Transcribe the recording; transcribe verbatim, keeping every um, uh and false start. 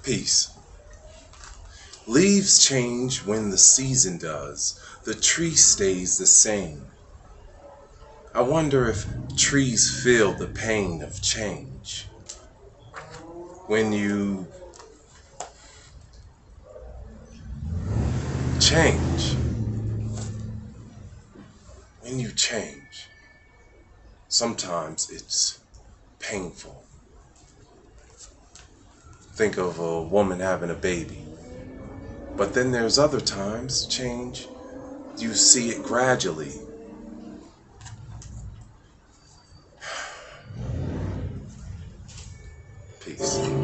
Peace. Leaves change when the season does. The tree stays the same. I wonder if trees feel the pain of change. When you change, when you change, sometimes it's painful. Think of a woman having a baby. But then there's other times, change, you see it gradually. Peace.